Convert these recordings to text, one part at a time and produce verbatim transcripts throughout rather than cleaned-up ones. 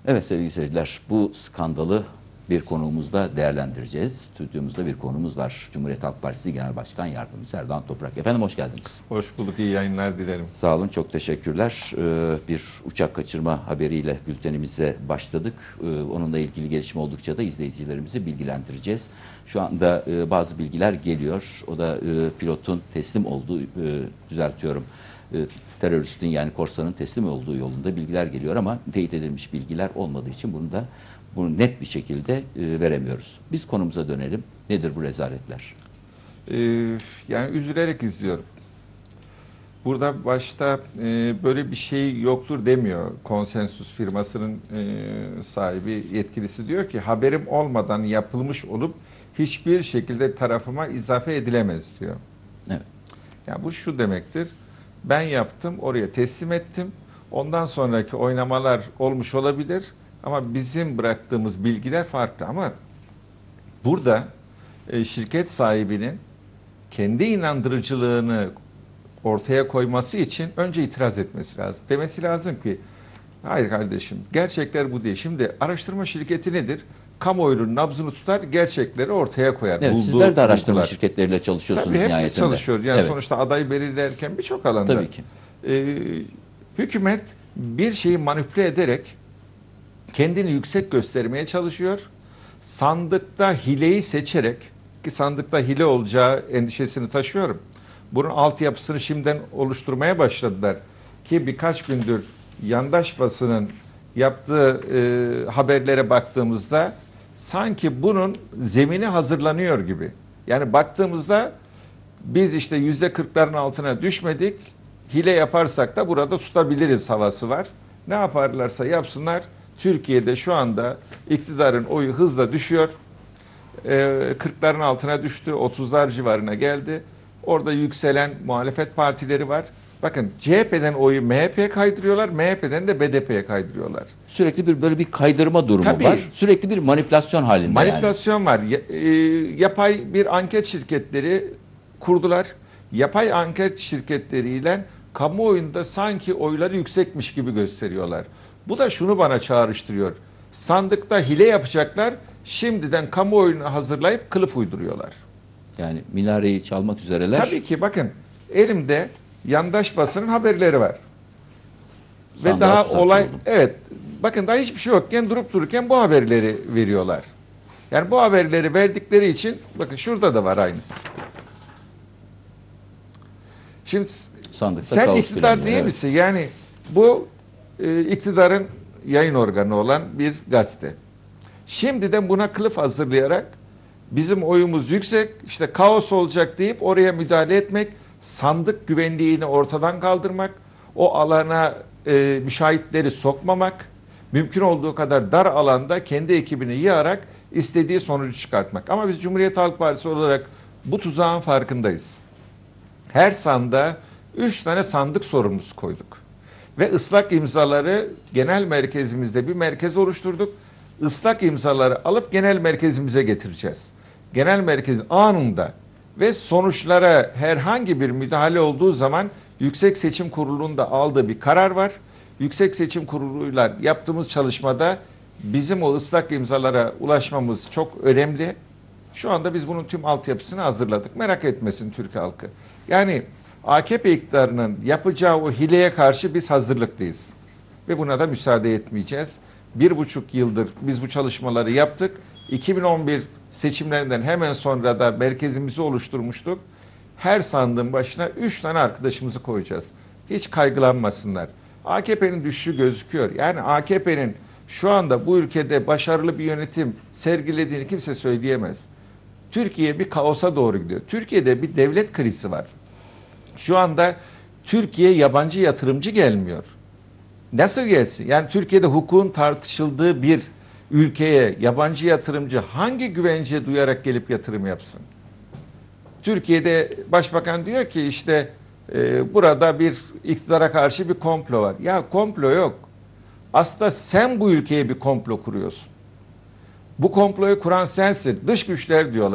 Evet sevgili seyirciler, bu skandalı bir konuğumuzla değerlendireceğiz. Stüdyomuzda bir konuğumuz var. Cumhuriyet Halk Partisi Genel Başkan Yardımcısı Erdoğan Toprak. Efendim hoş geldiniz. Hoş bulduk, iyi yayınlar dilerim. Sağ olun, çok teşekkürler. Ee, bir uçak kaçırma haberiyle bültenimize başladık. Ee, onunla ilgili gelişme oldukça da izleyicilerimizi bilgilendireceğiz. Şu anda e, bazı bilgiler geliyor. O da e, pilotun teslim olduğu, e, düzeltiyorum, e, teröristin yani korsanın teslim olduğu yolunda bilgiler geliyor ama teyit edilmiş bilgiler olmadığı için bunu da bunu net bir şekilde e, veremiyoruz. Biz konumuza dönelim. Nedir bu rezaletler? Ee, yani üzülerek izliyorum. Burada başta e, böyle bir şey yoktur demiyor konsensus firmasının e, sahibi, yetkilisi diyor ki haberim olmadan yapılmış olup hiçbir şekilde tarafıma izafe edilemez diyor. Evet. Yani bu şu demektir. Ben yaptım, oraya teslim ettim. Ondan sonraki oynamalar olmuş olabilir ama bizim bıraktığımız bilgiler farklı. Ama burada e, şirket sahibinin kendi inandırıcılığını ortaya koyması için önce itiraz etmesi lazım. Demesi lazım ki hayır kardeşim, gerçekler bu değil. Şimdi araştırma şirketi nedir? Kamuoyunun nabzını tutar, gerçekleri ortaya koyar. Evet, sizler de araştırma şirketleriyle çalışıyorsunuz Tabii, nihayetinde. hepimiz çalışıyoruz. Yani evet. Sonuçta aday belirlerken birçok alanda. Tabii ki. E, hükümet bir şeyi manipüle ederek kendini yüksek göstermeye çalışıyor. Sandıkta hileyi seçerek, ki sandıkta hile olacağı endişesini taşıyorum. Bunun altyapısını şimdiden oluşturmaya başladılar. Ki birkaç gündür yandaş basının yaptığı e, haberlere baktığımızda sanki bunun zemini hazırlanıyor gibi. Yani baktığımızda biz işte yüzde kırkların altına düşmedik. Hile yaparsak da burada tutabiliriz havası var. Ne yaparlarsa yapsınlar. Türkiye'de şu anda iktidarın oyu hızla düşüyor. kırkların altına düştü. otuzlar civarına geldi. Orada yükselen muhalefet partileri var. Bakın C H P'den oyu M H P'ye kaydırıyorlar. M H P'den de B D P'ye kaydırıyorlar. Sürekli bir böyle bir kaydırma durumu Tabii. var. Sürekli bir manipülasyon halinde. Manipülasyon yani. var. Ya, e, yapay bir anket şirketleri kurdular. Yapay anket şirketleriyle kamuoyunda sanki oyları yüksekmiş gibi gösteriyorlar. Bu da şunu bana çağrıştırıyor. Sandıkta hile yapacaklar. Şimdiden kamuoyunu hazırlayıp kılıf uyduruyorlar. Yani minareyi çalmak üzereler. Tabii ki bakın elimde yandaş basının haberleri var. Ve Sandığa daha tuzak olay kuruldu. evet bakın daha hiçbir şey yokken durup dururken bu haberleri veriyorlar. Yani bu haberleri verdikleri için bakın şurada da var aynısı. Şimdi Sandıkta sen kaos iktidar planları, değil evet. misin? Yani bu e, iktidarın yayın organı olan bir gazete. Şimdiden buna kılıf hazırlayarak bizim oyumuz yüksek, işte kaos olacak deyip oraya müdahale etmek, sandık güvenliğini ortadan kaldırmak, o alana e, müşahitleri sokmamak, mümkün olduğu kadar dar alanda kendi ekibini yığarak istediği sonucu çıkartmak. Ama biz Cumhuriyet Halk Partisi olarak bu tuzağın farkındayız. Her sanda üç tane sandık sorumlusu koyduk. Ve ıslak imzaları genel merkezimizde bir merkez oluşturduk. Islak imzaları alıp genel merkezimize getireceğiz. Genel merkezin anında ve sonuçlara herhangi bir müdahale olduğu zaman Yüksek Seçim Kurulu'nun da aldığı bir karar var. Yüksek Seçim Kurulu'yla yaptığımız çalışmada bizim o ıslak imzalara ulaşmamız çok önemli. Şu anda biz bunun tüm altyapısını hazırladık. Merak etmesin Türk halkı. Yani A K P iktidarının yapacağı o hileye karşı biz hazırlıklıyız. Ve buna da müsaade etmeyeceğiz. Bir buçuk yıldır biz bu çalışmaları yaptık. iki bin on bir seçimlerinden hemen sonra da merkezimizi oluşturmuştuk. Her sandığın başına üç tane arkadaşımızı koyacağız. Hiç kaygılanmasınlar. A K P'nin düşüşü gözüküyor. Yani A K P'nin şu anda bu ülkede başarılı bir yönetim sergilediğini kimse söyleyemez. Türkiye bir kaosa doğru gidiyor. Türkiye'de bir devlet krizi var. Şu anda Türkiye yabancı yatırımcı gelmiyor. Nasıl gelsin? Yani Türkiye'de hukukun tartışıldığı bir ülkeye yabancı yatırımcı hangi güvence duyarak gelip yatırım yapsın? Türkiye'de başbakan diyor ki işte e, burada bir iktidara karşı bir komplo var. Ya komplo yok. Aslında sen bu ülkeye bir komplo kuruyorsun. Bu komployu kuran sensin. Dış güçler diyorlar.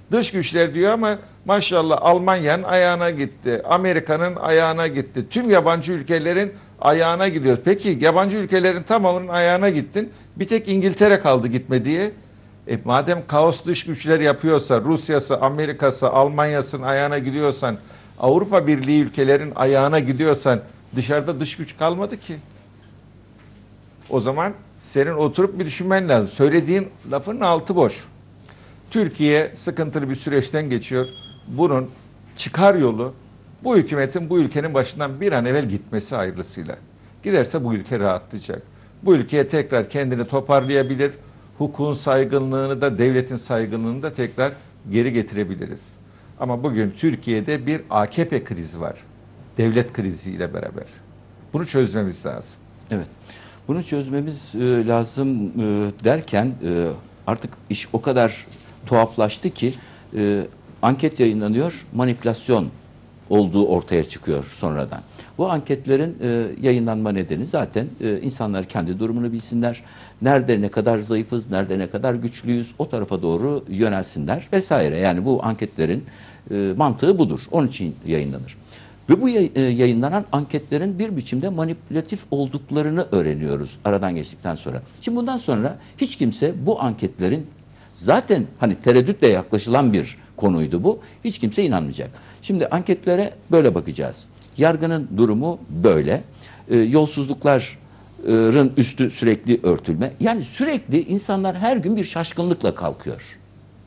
Dış güçler diyor ama maşallah Almanya'nın ayağına gitti. Amerika'nın ayağına gitti. Tüm yabancı ülkelerin ayağına gidiyor. Peki yabancı ülkelerin tamamının ayağına gittin. Bir tek İngiltere kaldı gitmediği. E madem kaos dış güçler yapıyorsa, Rusya'sı, Amerika'sı, Almanya'sının ayağına gidiyorsan, Avrupa Birliği ülkelerin ayağına gidiyorsan dışarıda dış güç kalmadı ki. O zaman senin oturup bir düşünmen lazım. Söylediğin lafın altı boş. Türkiye sıkıntılı bir süreçten geçiyor. Bunun çıkar yolu bu hükümetin bu ülkenin başından bir an evvel gitmesi hayırlısıyla. Giderse bu ülke rahatlayacak. Bu ülkeye tekrar kendini toparlayabilir. Hukukun saygınlığını da devletin saygınlığını da tekrar geri getirebiliriz. Ama bugün Türkiye'de bir A K P krizi var. Devlet kriziyle beraber. Bunu çözmemiz lazım. Evet. Bunu çözmemiz e, lazım e, derken e, artık iş o kadar tuhaflaştı ki e, anket yayınlanıyor, manipülasyon olduğu ortaya çıkıyor sonradan. Bu anketlerin e, yayınlanma nedeni zaten e, insanlar kendi durumunu bilsinler. Nerede ne kadar zayıfız, nerede ne kadar güçlüyüz o tarafa doğru yönelsinler vesaire. Yani bu anketlerin e, mantığı budur. Onun için yayınlanır. Ve bu yayınlanan anketlerin bir biçimde manipülatif olduklarını öğreniyoruz aradan geçtikten sonra. Şimdi bundan sonra hiç kimse bu anketlerin zaten hani tereddütle yaklaşılan bir konuydu bu. Hiç kimse inanmayacak. Şimdi anketlere böyle bakacağız. Yargının durumu böyle. E, yolsuzlukların üstü sürekli örtülme. Yani sürekli insanlar her gün bir şaşkınlıkla kalkıyor.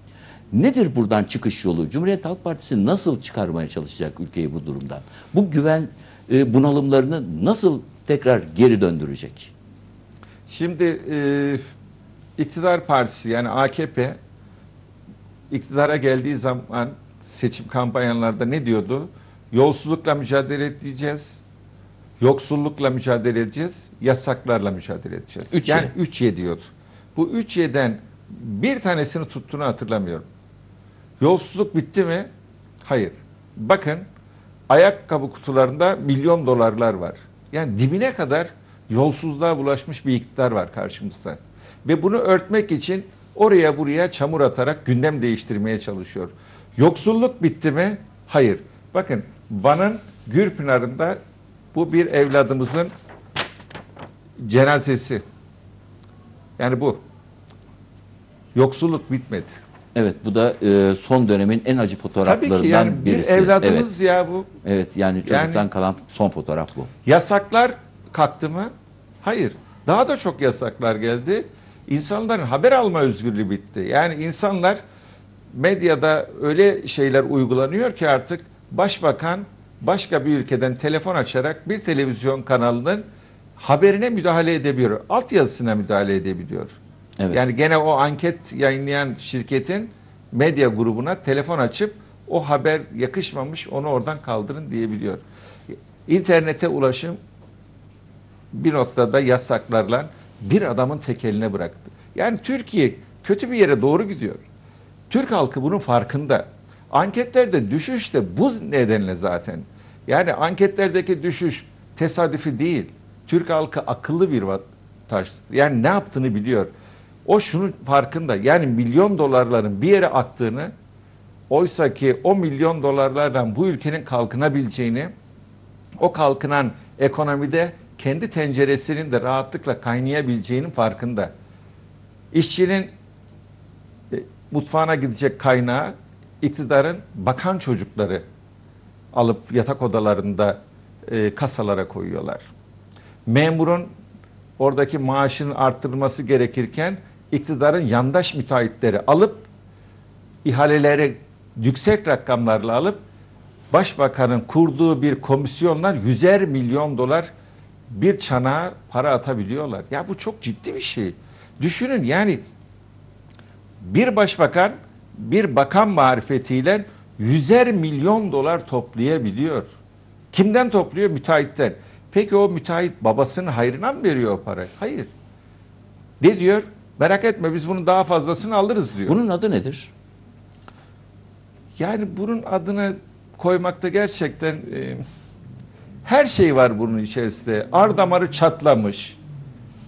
Nedir buradan çıkış yolu? Cumhuriyet Halk Partisi nasıl çıkarmaya çalışacak ülkeyi bu durumdan? Bu güven e, bunalımlarını nasıl tekrar geri döndürecek? Şimdi e, iktidar partisi yani A K P iktidara geldiği zaman seçim kampanyalarında ne diyordu? Yolsuzlukla mücadele edeceğiz, yoksullukla mücadele edeceğiz, yasaklarla mücadele edeceğiz. Üç yani Y. üç Y diyordu. Bu üç Y'den bir tanesini tuttuğunu hatırlamıyorum. Yolsuzluk bitti mi? Hayır. Bakın ayakkabı kutularında milyon dolarlar var. Yani dibine kadar yolsuzluğa bulaşmış bir iktidar var karşımızda. Ve bunu örtmek için oraya buraya çamur atarak gündem değiştirmeye çalışıyor. Yoksulluk bitti mi? Hayır. Bakın Van'ın Gürpınar'ında bu bir evladımızın cenazesi. Yani bu. Yoksulluk bitmedi. Evet, bu da e, son dönemin en acı fotoğraflarından Tabii ki yani birisi. bir evladımız evet. ya bu. Evet, yani çocuktan Yani- kalan son fotoğraf bu. Yasaklar kalktı mı? Hayır. Daha da çok yasaklar geldi. İnsanların haber alma özgürlüğü bitti. Yani insanlar medyada öyle şeyler uygulanıyor ki artık başbakan başka bir ülkeden telefon açarak bir televizyon kanalının haberine müdahale edebiliyor. Altyazısına müdahale edebiliyor. Evet. Yani gene o anket yayınlayan şirketin medya grubuna telefon açıp o haber yakışmamış onu oradan kaldırın diyebiliyor. İnternete ulaşım bir noktada yasaklarla bir adamın tek eline bıraktı. Yani Türkiye kötü bir yere doğru gidiyor. Türk halkı bunun farkında. Anketlerde düşüş de bu nedenle zaten. Yani anketlerdeki düşüş tesadüfi değil. Türk halkı akıllı bir vatandaş. Yani ne yaptığını biliyor. O şunun farkında. Yani milyon dolarların bir yere aktığını, oysa ki o milyon dolarlardan bu ülkenin kalkınabileceğini, o kalkınan ekonomide kendi tenceresinin de rahatlıkla kaynayabileceğinin farkında. İşçinin e, mutfağına gidecek kaynağı iktidarın bakan çocukları alıp yatak odalarında e, kasalara koyuyorlar. Memurun oradaki maaşının arttırılması gerekirken iktidarın yandaş müteahhitleri alıp ihaleleri yüksek rakamlarla alıp başbakanın kurduğu bir komisyonla yüzer milyon dolar bir çanağa para atabiliyorlar. Ya bu çok ciddi bir şey. Düşünün yani bir başbakan bir bakan marifetiyle yüzer milyon dolar toplayabiliyor. Kimden topluyor? Müteahhitten. Peki o müteahhit babasının hayrına mı veriyor o parayı? Hayır. Ne diyor? Merak etme biz bunun daha fazlasını alırız diyor. Bunun adı nedir? Yani bunun adını koymakta gerçekten e, her şey var bunun içerisinde. Ar damarı çatlamış,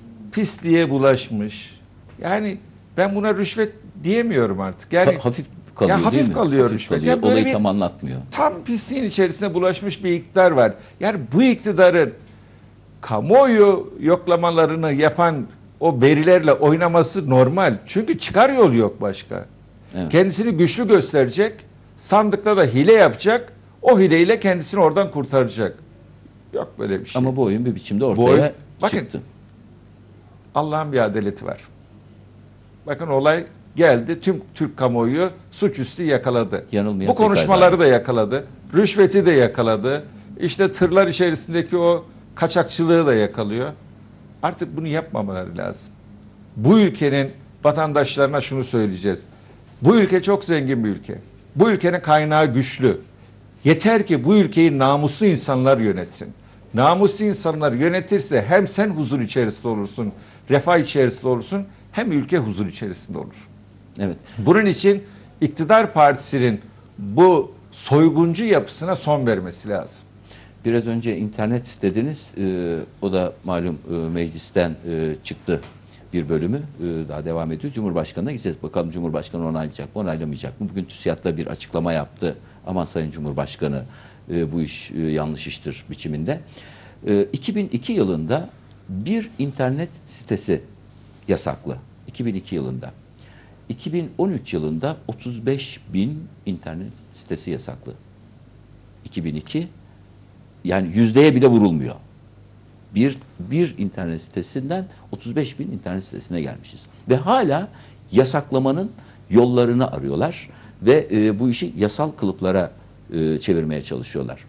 pisliğe bulaşmış. Yani ben buna rüşvet diyemiyorum artık. Yani Ha- hafif kalıyor Ya hafif değil mi? kalıyor Hafif rüşvet. kalıyor. Ya böyle Olayı bir- tam anlatmıyor. Tam pisliğin içerisine bulaşmış bir iktidar var. Yani bu iktidarın kamuoyu yoklamalarını yapan o verilerle oynaması normal. Çünkü çıkar yol yok başka. Evet. Kendisini güçlü gösterecek, sandıkta da hile yapacak, o hileyle kendisini oradan kurtaracak. Yok böyle bir şey. Ama bu oyun bir biçimde ortaya Bu oyun- bakın, çıktı. Allah'ın bir adaleti var. Bakın olay geldi, tüm Türk kamuoyu suçüstü yakaladı. Yanılmayan Bu konuşmaları tek da yakaladı, rüşveti de yakaladı, işte tırlar içerisindeki o kaçakçılığı da yakalıyor. Artık bunu yapmamaları lazım. Bu ülkenin vatandaşlarına şunu söyleyeceğiz. Bu ülke çok zengin bir ülke. Bu ülkenin kaynağı güçlü. Yeter ki bu ülkeyi namuslu insanlar yönetsin. Namuslu insanlar yönetirse hem sen huzur içerisinde olursun, refah içerisinde olursun, hem ülke huzur içerisinde olur. Evet. Bunun için iktidar partisinin bu soyguncu yapısına son vermesi lazım. Biraz önce internet dediniz. Ee, o da malum e, meclisten e, çıktı bir bölümü. E, daha devam ediyor. Cumhurbaşkanı'na gideceğiz. Bakalım Cumhurbaşkanı onaylayacak mı, onaylamayacak mı? Bugün TÜSİAD'da bir açıklama yaptı. Aman Sayın Cumhurbaşkanı, e, bu iş e, yanlış iştir biçiminde. E, iki bin iki yılında bir internet sitesi yasaklı. iki bin iki yılında. iki bin on üç yılında otuz beş bin internet sitesi yasaklı. iki bin iki, yani yüzdeye bile vurulmuyor. Bir, bir internet sitesinden otuz beş bin internet sitesine gelmişiz. Ve hala yasaklamanın yollarını arıyorlar ve e, bu işi yasal kılıflara e, çevirmeye çalışıyorlar.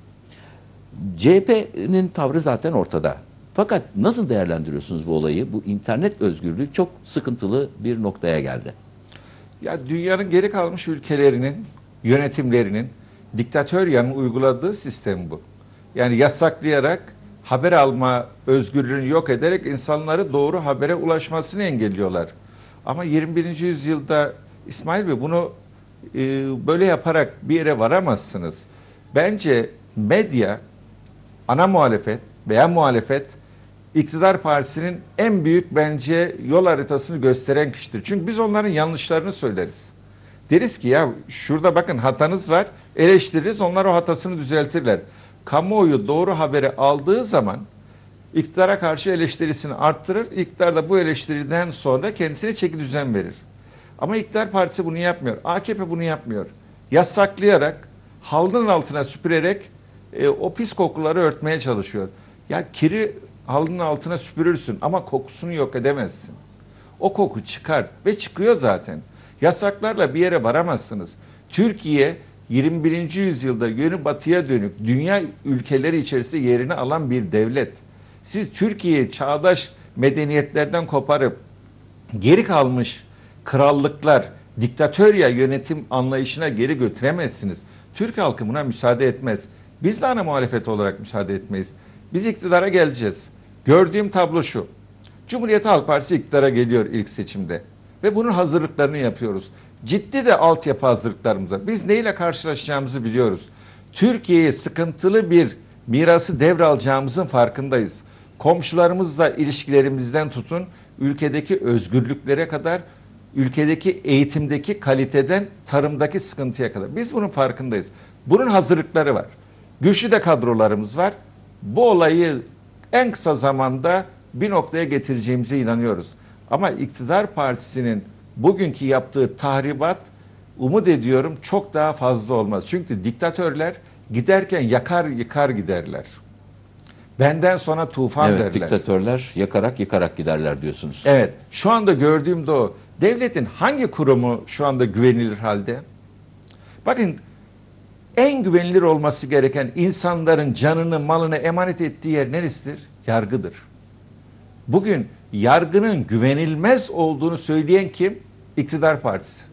C H P'nin tavrı zaten ortada. Fakat nasıl değerlendiriyorsunuz bu olayı? Bu internet özgürlüğü çok sıkıntılı bir noktaya geldi. Ya dünyanın geri kalmış ülkelerinin yönetimlerinin diktatöryanın uyguladığı sistem bu. Yani yasaklayarak, haber alma özgürlüğünü yok ederek insanları doğru habere ulaşmasını engelliyorlar. Ama yirmi birinci yüzyılda İsmail Bey bunu e, böyle yaparak bir yere varamazsınız. Bence medya, ana muhalefet veya muhalefet iktidar partisinin en büyük bence yol haritasını gösteren kişidir. Çünkü biz onların yanlışlarını söyleriz. Deriz ki ya şurada bakın hatanız var, eleştiririz, onlar o hatasını düzeltirler. Kamuoyu doğru haberi aldığı zaman iktidara karşı eleştirisini arttırır. İktidar da bu eleştiriden sonra kendisine çeki düzen verir. Ama iktidar partisi bunu yapmıyor. A K P bunu yapmıyor. Yasaklayarak, halının altına süpürerek e, o pis kokuları örtmeye çalışıyor. Ya kiri halının altına süpürürsün ama kokusunu yok edemezsin. O koku çıkar ve çıkıyor zaten. Yasaklarla bir yere varamazsınız. Türkiye yirmi birinci yüzyılda yönü batıya dönük dünya ülkeleri içerisinde yerini alan bir devlet. Siz Türkiye'yi çağdaş medeniyetlerden koparıp geri kalmış krallıklar, diktatörya yönetim anlayışına geri götüremezsiniz. Türk halkı buna müsaade etmez. Biz de ana muhalefet olarak müsaade etmeyiz. Biz iktidara geleceğiz. Gördüğüm tablo şu. Cumhuriyet Halk Partisi iktidara geliyor ilk seçimde. Ve bunun hazırlıklarını yapıyoruz. Ciddi de altyapı hazırlıklarımız var. Biz neyle karşılaşacağımızı biliyoruz. Türkiye'ye sıkıntılı bir mirası devralacağımızın farkındayız. Komşularımızla ilişkilerimizden tutun, ülkedeki özgürlüklere kadar, ülkedeki eğitimdeki kaliteden tarımdaki sıkıntıya kadar. Biz bunun farkındayız. Bunun hazırlıkları var. Güçlü de kadrolarımız var. Bu olayı en kısa zamanda bir noktaya getireceğimize inanıyoruz. Ama iktidar partisinin bugünkü yaptığı tahribat umut ediyorum çok daha fazla olmaz. Çünkü diktatörler giderken yakar yıkar giderler. Benden sonra tufan Evet, derler. diktatörler yakarak yıkarak giderler diyorsunuz. Evet, şu anda gördüğüm de o. Devletin hangi kurumu şu anda güvenilir halde? Bakın, en güvenilir olması gereken insanların canını, malını emanet ettiği yer neresidir? Yargıdır. Bugün yargının güvenilmez olduğunu söyleyen kim? İktidar partisi.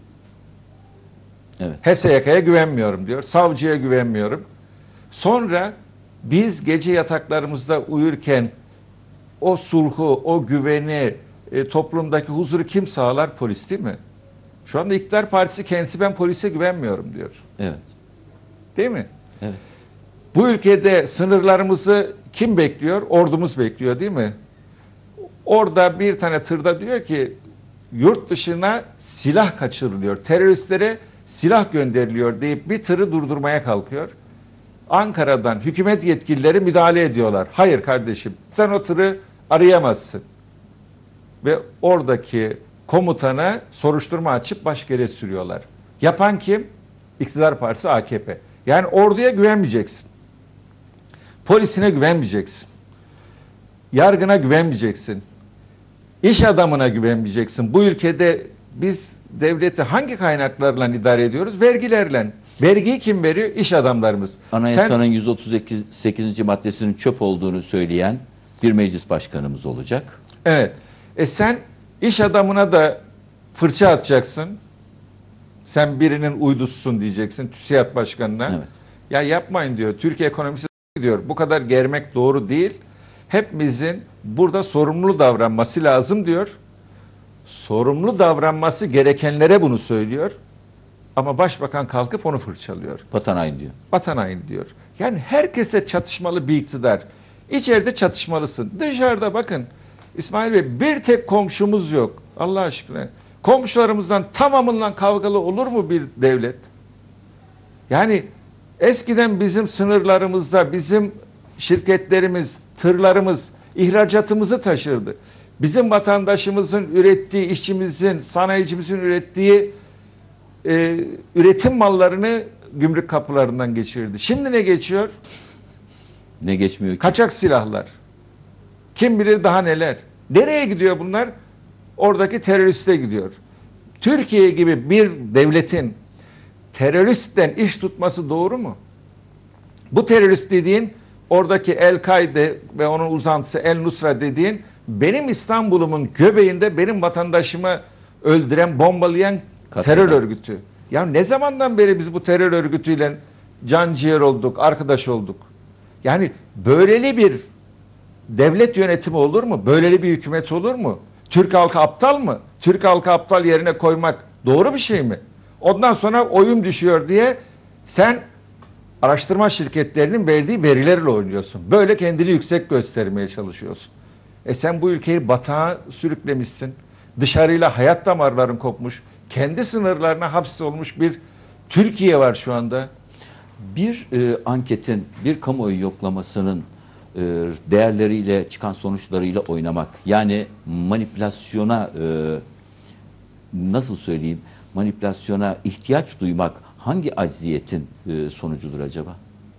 Evet. H S Y K'ya güvenmiyorum diyor, savcıya güvenmiyorum. Sonra biz gece yataklarımızda uyurken o sulhu, o güveni, e, toplumdaki huzuru kim sağlar? Polis değil mi? Şu anda iktidar partisi kendisi ben polise güvenmiyorum diyor. Evet. Değil mi? Evet. Bu ülkede sınırlarımızı kim bekliyor? Ordumuz bekliyor değil mi? Orada bir tane tırda diyor ki yurt dışına silah kaçırılıyor. Teröristlere silah gönderiliyor deyip bir tırı durdurmaya kalkıyor. Ankara'dan hükümet yetkilileri müdahale ediyorlar. Hayır kardeşim, sen o tırı arayamazsın. Ve oradaki komutana soruşturma açıp başka yere sürüyorlar. Yapan kim? İktidar Partisi A K P. Yani orduya güvenmeyeceksin. Polisine güvenmeyeceksin. Yargına güvenmeyeceksin. İş adamına güvenmeyeceksin. Bu ülkede biz devleti hangi kaynaklarla idare ediyoruz? Vergilerle. Vergiyi kim veriyor? İş adamlarımız. Anayasanın Sen, yüz otuz sekizinci maddesinin çöp olduğunu söyleyen bir meclis başkanımız olacak. evet. E sen iş adamına da fırça atacaksın. Sen birinin uydususun diyeceksin TÜSİAD Başkanı'na. Evet. Ya yapmayın diyor. Türkiye ekonomisi diyor. Bu kadar germek doğru değil. Hepimizin burada sorumlu davranması lazım diyor. Sorumlu davranması gerekenlere bunu söylüyor. Ama başbakan kalkıp onu fırçalıyor. Vatan haini diyor. Vatan haini diyor. Yani herkese çatışmalı bir iktidar. İçeride çatışmalısın. Dışarıda bakın İsmail Bey, bir tek komşumuz yok. Allah aşkına. Komşularımızdan tamamıyla kavgalı olur mu bir devlet? Yani eskiden bizim sınırlarımızda bizim şirketlerimiz, tırlarımız ihracatımızı taşırdı. Bizim vatandaşımızın ürettiği, işçimizin, sanayicimizin ürettiği e, üretim mallarını gümrük kapılarından geçirdi. Şimdi ne geçiyor? Ne geçmiyor ki? Kaçak silahlar. Kim bilir daha neler. Nereye gidiyor bunlar? Oradaki teröriste gidiyor. Türkiye gibi bir devletin teröristten iş tutması doğru mu? Bu terörist dediğin oradaki El-Kaide ve onun uzantısı El-Nusra dediğin benim İstanbul'umun göbeğinde benim vatandaşımı öldüren, bombalayan Katleden. terör örgütü. Ya ne zamandan beri biz bu terör örgütüyle canciğer olduk, arkadaş olduk? Yani böyleli bir devlet yönetimi olur mu? Böyleli bir hükümet olur mu? Türk halkı aptal mı? Türk halkı aptal yerine koymak doğru bir şey mi? Ondan sonra oyun düşüyor diye sen araştırma şirketlerinin verdiği verilerle oynuyorsun. Böyle kendini yüksek göstermeye çalışıyorsun. E sen bu ülkeyi batağa sürüklemişsin. Dışarıyla hayat damarların kopmuş. Kendi sınırlarına hapsolmuş bir Türkiye var şu anda. Bir e, anketin, bir kamuoyu yoklamasının e, değerleriyle, çıkan sonuçlarıyla oynamak. Yani manipülasyona, e, nasıl söyleyeyim, manipülasyona ihtiyaç duymak hangi acziyetin e, sonucudur acaba?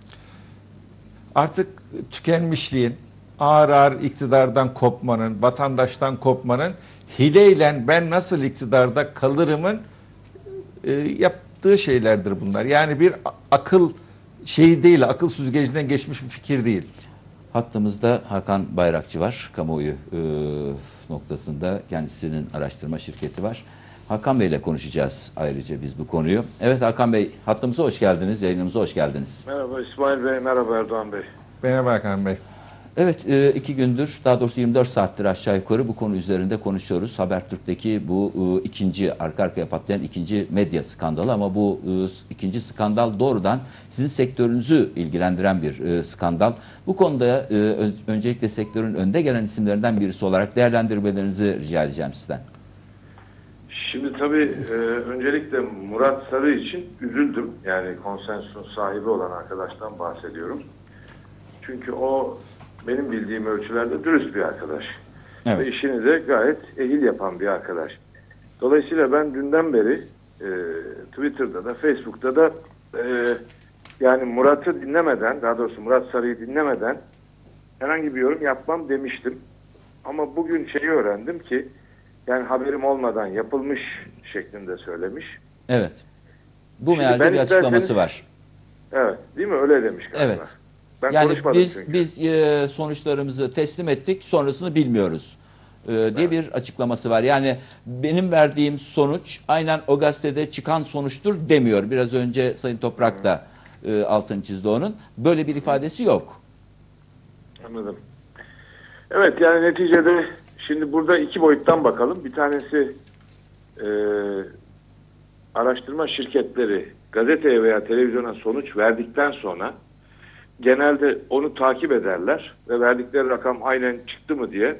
Artık tükenmişliğin, ağır ağır iktidardan kopmanın, vatandaştan kopmanın, hileyle ben nasıl iktidarda kalırımın e, yaptığı şeylerdir bunlar. Yani bir akıl şeyi değil, akıl süzgecinden geçmiş bir fikir değil. Hattımızda Hakan Bayrakçı var. Kamuoyu e, noktasında kendisinin araştırma şirketi var. Hakan Bey ile konuşacağız ayrıca biz bu konuyu. Evet Hakan Bey, hattımıza hoş geldiniz, yayınımıza hoş geldiniz. Merhaba İsmail Bey, merhaba Erdoğan Bey. Merhaba Hakan Bey. Evet, e, iki gündür, daha doğrusu yirmi dört saattir aşağı yukarı bu konu üzerinde konuşuyoruz. Habertürk'teki bu e, ikinci, arka arkaya patlayan ikinci medya skandalı ama bu e, ikinci skandal doğrudan sizin sektörünüzü ilgilendiren bir e, skandal. Bu konuda e, ön, öncelikle sektörün önde gelen isimlerinden birisi olarak değerlendirmelerinizi rica edeceğim sizden. Şimdi tabii e, öncelikle Murat Sarı için üzüldüm. Yani konsensusun sahibi olan arkadaştan bahsediyorum. Çünkü o benim bildiğim ölçülerde dürüst bir arkadaş. Evet. Ve işini de gayet ehil yapan bir arkadaş. Dolayısıyla ben dünden beri e, Twitter'da da Facebook'ta da e, yani Murat'ı dinlemeden, daha doğrusu Murat Sarı'yı dinlemeden herhangi bir yorum yapmam demiştim. Ama bugün şeyi öğrendim ki yani haberim olmadan yapılmış şeklinde söylemiş. Evet. Bu Şimdi mealde ben bir açıklaması isterseniz- var. Evet, değil mi? Öyle demiş galiba. Evet. Ben Yani konuşmadım biz çünkü. biz e, sonuçlarımızı teslim ettik, sonrasını bilmiyoruz e, diye Evet. bir açıklaması var. Yani benim verdiğim sonuç aynen o gazetede çıkan sonuçtur demiyor. Biraz önce Sayın Toprak da e, altını çizdi onun. Böyle bir ifadesi yok. Anladım. Evet, yani neticede şimdi burada iki boyuttan bakalım. Bir tanesi e, araştırma şirketleri gazeteye veya televizyona sonuç verdikten sonra genelde onu takip ederler ve verdikleri rakam aynen çıktı mı diye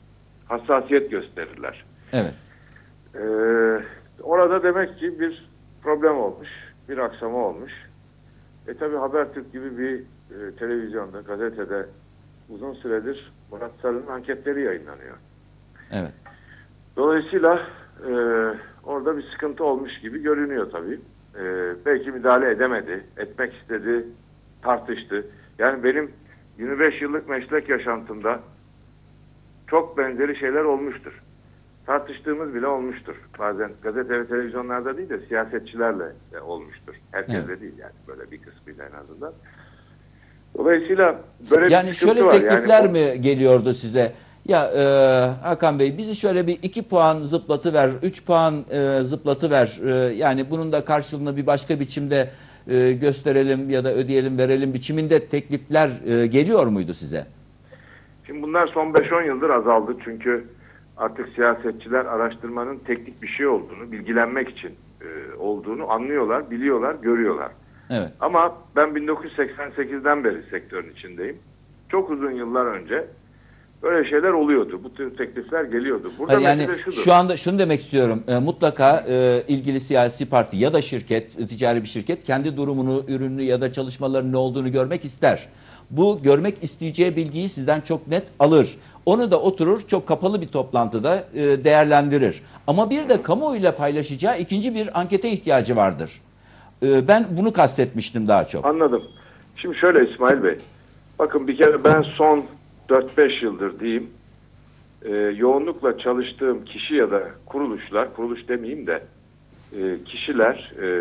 hassasiyet gösterirler. Evet. Ee, orada demek ki bir problem olmuş, bir aksama olmuş. E tabi Habertürk gibi bir e, televizyonda, gazetede uzun süredir Murat Sarı'nın anketleri yayınlanıyor. Evet. Dolayısıyla e, orada bir sıkıntı olmuş gibi görünüyor tabii. E, belki müdahale edemedi, etmek istedi, tartıştı. Yani benim yirmi beş yıllık meslek yaşantımda çok benzeri şeyler olmuştur. Tartıştığımız bile olmuştur. Bazen gazete ve televizyonlarda değil de siyasetçilerle de olmuştur. Herkesle Evet. değil yani, böyle bir kısmıyla en azından. Dolayısıyla böyle Yani bir sıkıntı şöyle var. teklifler Yani mi geliyordu size? Ya e, Hakan Bey, bizi şöyle bir iki puan zıplatıver, üç puan e, zıplatıver. E, yani bunun da karşılığını bir başka biçimde e, gösterelim ya da ödeyelim, verelim biçiminde teklifler e, geliyor muydu size? Şimdi bunlar son beş on yıldır azaldı. Çünkü artık siyasetçiler araştırmanın teknik bir şey olduğunu, bilgilenmek için e, olduğunu anlıyorlar, biliyorlar, görüyorlar. Evet. Ama ben bin dokuz yüz seksen sekizden beri sektörün içindeyim. Çok uzun yıllar önce böyle şeyler oluyordu. Bu tür teklifler geliyordu. Burada Hayır, yani mesele şudur. şu anda şunu demek istiyorum. E, mutlaka e, ilgili siyasi parti ya da şirket, ticari bir şirket kendi durumunu, ürünü ya da çalışmalarının ne olduğunu görmek ister. Bu görmek isteyeceği bilgiyi sizden çok net alır. Onu da oturur çok kapalı bir toplantıda e, değerlendirir. Ama bir de kamuoyuyla paylaşacağı ikinci bir ankete ihtiyacı vardır. E, ben bunu kastetmiştim daha çok. Anladım. Şimdi şöyle İsmail Bey. Bakın bir kere ben son dört beş yıldır diyeyim, e, yoğunlukla çalıştığım kişi ya da kuruluşlar, kuruluş demeyeyim de e, kişiler, e,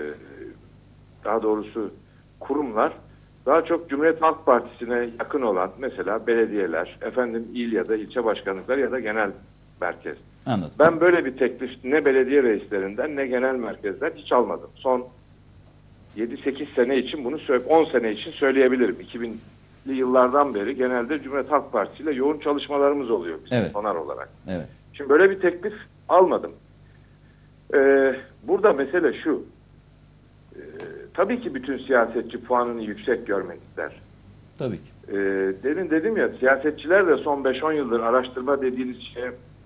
daha doğrusu kurumlar, daha çok Cumhuriyet Halk Partisi'ne yakın olan mesela belediyeler, efendim il ya da ilçe başkanlıkları ya da genel merkez. Anladım. Ben böyle bir teklif ne belediye reislerinden ne genel merkezden hiç almadım. Son yedi sekiz sene için bunu söyle, on sene için söyleyebilirim. iki binli yıllardan beri genelde Cumhuriyet Halk Partisi ile yoğun çalışmalarımız oluyor bizim Evet. Sonar olarak. Evet. Şimdi böyle bir teklif almadım. Ee, burada mesele şu. Ee, tabii ki bütün siyasetçi puanını yüksek görmek ister. Tabii ki. Ee, demin dedim ya, siyasetçiler de son beş on yıldır araştırma dediğiniz şey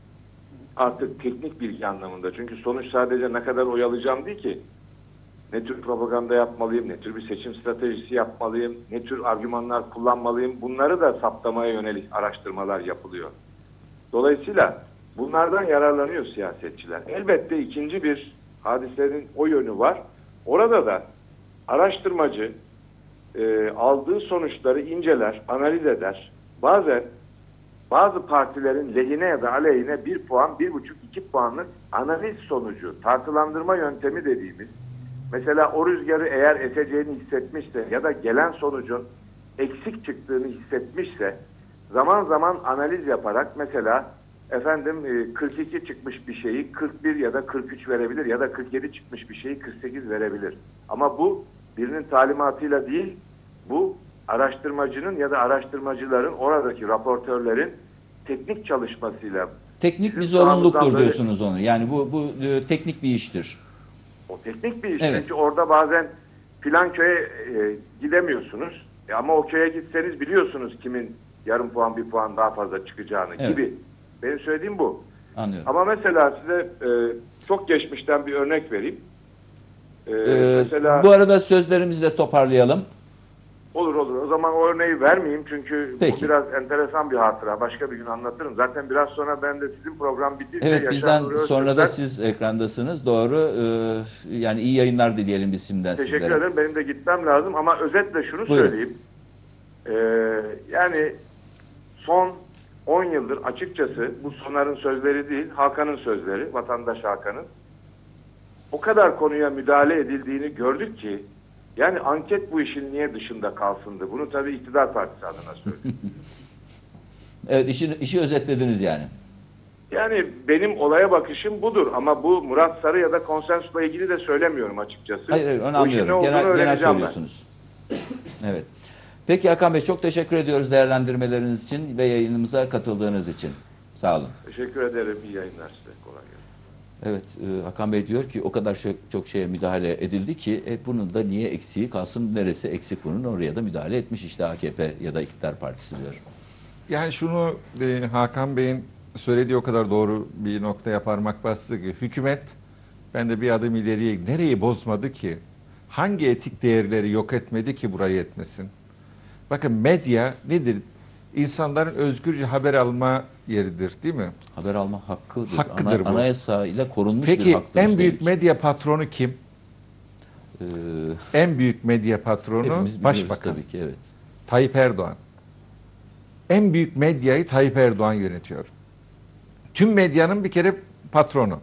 artık teknik bilgi anlamında. Çünkü sonuç sadece ne kadar oy alacağım değil ki. Ne tür propaganda yapmalıyım, ne tür bir seçim stratejisi yapmalıyım, ne tür argümanlar kullanmalıyım. Bunları da saptamaya yönelik araştırmalar yapılıyor. Dolayısıyla bunlardan yararlanıyor siyasetçiler. Elbette ikinci bir hadisenin o yönü var. Orada da araştırmacı e, aldığı sonuçları inceler, analiz eder. Bazen bazı partilerin lehine ya da aleyhine bir puan, bir buçuk, iki puanlık analiz sonucu, tartılandırma yöntemi dediğimiz, mesela o rüzgarı eğer eseceğini hissetmişse ya da gelen sonucun eksik çıktığını hissetmişse, zaman zaman analiz yaparak mesela efendim kırk iki çıkmış bir şeyi kırk bir ya da kırk üç verebilir ya da kırk yedi çıkmış bir şeyi kırk sekiz verebilir. Ama bu birinin talimatıyla değil, bu araştırmacının ya da araştırmacıların, oradaki raportörlerin teknik çalışmasıyla. Teknik bir Bizim zorunluluktur sağımızdan böyle- diyorsunuz onu. Yani bu bu e, teknik bir iştir. O teknik bir iş. Evet. Çünkü orada bazen filan köye e, gidemiyorsunuz. E, ama o köye gitseniz biliyorsunuz kimin yarım puan, bir puan daha fazla çıkacağını Evet. gibi. Benim söylediğim bu. Anlıyorum. Ama mesela size e, çok geçmişten bir örnek vereyim. E, Ee, mesela bu arada sözlerimizi de toparlayalım. olur olur. O zaman o örneği vermeyeyim çünkü Peki. bu biraz enteresan bir hatıra. Başka bir gün anlatırım. Zaten biraz sonra ben de sizin program bitince Evet, Yaşar bizden Nuri sonra da Öztürk'ten siz ekrandasınız. Doğru. Ee, yani iyi yayınlar dileyelim biz şimdiden teşekkür sizlere. ederim. Benim de gitmem lazım ama özetle şunu Buyurun. söyleyeyim. Ee, yani son on yıldır açıkçası bu Sonar'ın sözleri değil, Hakan'ın sözleri, vatandaş Hakan'ın o kadar konuya müdahale edildiğini gördük ki yani anket bu işin niye dışında kalsındı? Bunu tabii iktidar partisi adına söylüyorum. Evet, işi, işi özetlediniz yani. Yani benim olaya bakışım budur ama bu Murat Sarı ya da konsensusla ilgili de söylemiyorum açıkçası. Hayır, hayır, onu Bu işin ne anlıyorum. olduğunu Genel, genel öğreneceğim ben. söylüyorsunuz. Evet. Peki Hakan Bey, çok teşekkür ediyoruz değerlendirmeleriniz için ve yayınımıza katıldığınız için. Sağ olun. Teşekkür ederim. İyi yayınlar size. Kolay gelsin. Evet, e, Hakan Bey diyor ki o kadar şey, çok şeye müdahale edildi ki e, bunun da niye eksiği kalsın, neresi eksik bunun, oraya da müdahale etmiş işte A K P ya da iktidar partisi diyor. Yani şunu e, Hakan Bey'in söylediği o kadar doğru bir noktaya parmak bastı ki hükümet Ben de bir adım ileriye, nereyi bozmadı ki? Hangi etik değerleri yok etmedi ki burayı etmesin? Bakın medya nedir? İnsanların özgürce haber alma yeridir, değil mi? Haber alma hakkıdır. Hakkıdır Ana, bu. Anayasa ile korunmuş Peki bir haktır. en büyük üstelik. medya patronu kim? Ee, En büyük medya patronu hepimiz biliyoruz başbakan. tabii ki, evet. Tayyip Erdoğan. En büyük medyayı Tayyip Erdoğan yönetiyor. Tüm medyanın bir kere patronu.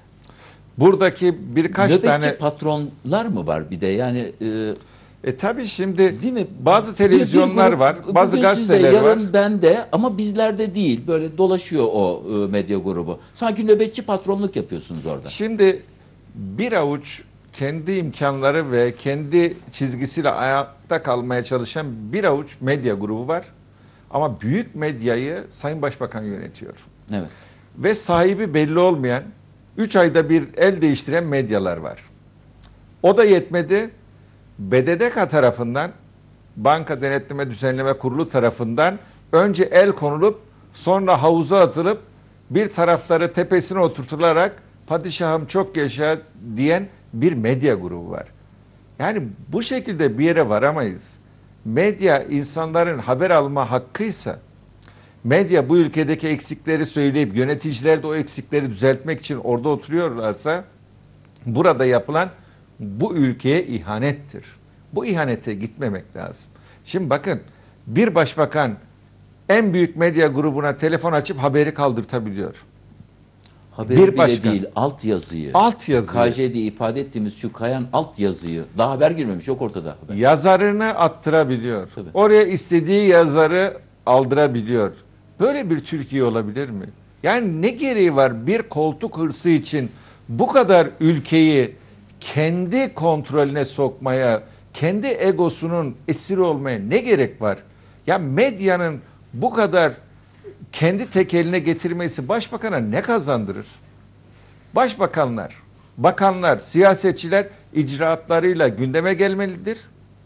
Buradaki birkaç Nöbetçi tane... patronlar mı var bir de? Yani e, E tabii şimdi değil mi? bazı Bir- televizyonlar bir grup, var, bazı bugün sizde, gazeteler var. yarın bende, ama bizlerde değil. Böyle dolaşıyor o e, medya grubu. Sanki nöbetçi patronluk yapıyorsunuz orada. Şimdi bir avuç kendi imkanları ve kendi çizgisiyle ayakta kalmaya çalışan bir avuç medya grubu var. Ama büyük medyayı Sayın Başbakan yönetiyor. Evet. Ve sahibi belli olmayan, üç ayda bir el değiştiren medyalar var. O da yetmedi. B D D K tarafından, Banka Denetleme Düzenleme Kurulu tarafından önce el konulup sonra havuza atılıp bir tarafları tepesine oturtularak padişahım çok yaşa diyen bir medya grubu var. Yani bu şekilde bir yere varamayız. Medya insanların haber alma hakkıysa, medya bu ülkedeki eksikleri söyleyip yöneticiler de o eksikleri düzeltmek için orada oturuyorlarsa, burada yapılan bu ülkeye ihanettir. Bu ihanete gitmemek lazım. Şimdi bakın, bir başbakan en büyük medya grubuna telefon açıp haberi kaldırtabiliyor. Haberi Bir bile başkan. değil, alt yazıyı. Alt yazıyı. K J diye ifade ettiğimiz şu kayan alt yazıyı. Daha haber girmemiş, yok ortada haber. Yazarını attırabiliyor. Tabii. Oraya istediği yazarı aldırabiliyor. Böyle bir Türkiye olabilir mi? Yani ne gereği var bir koltuk hırsı için bu kadar ülkeyi kendi kontrolüne sokmaya, kendi egosunun esiri olmaya ne gerek var? Ya medyanın bu kadar kendi tekeline getirmesi başbakana ne kazandırır? Başbakanlar, bakanlar, siyasetçiler icraatlarıyla gündeme gelmelidir.